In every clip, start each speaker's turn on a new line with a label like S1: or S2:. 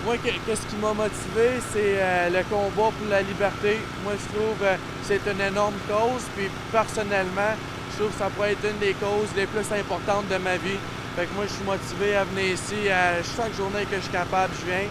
S1: Moi, qu'est-ce qui m'a motivé, c'est le combat pour la liberté. Moi, je trouve que c'est une énorme cause, puis personnellement, je trouve que ça pourrait être une des causes les plus importantes de ma vie. Fait que moi, je suis motivé à venir ici. Chaque journée que je suis capable, je viens.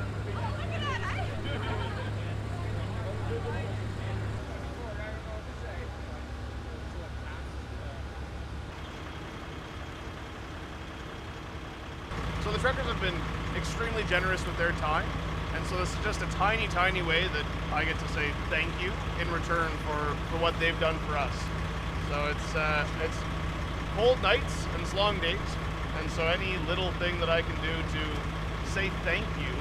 S2: So the truckers have been extremely generous with their time, and so this is just a tiny, tiny way that I get to say thank you in return for what they've done for us. So it's cold nights and it's long days, and so any little thing that I can do to say thank you.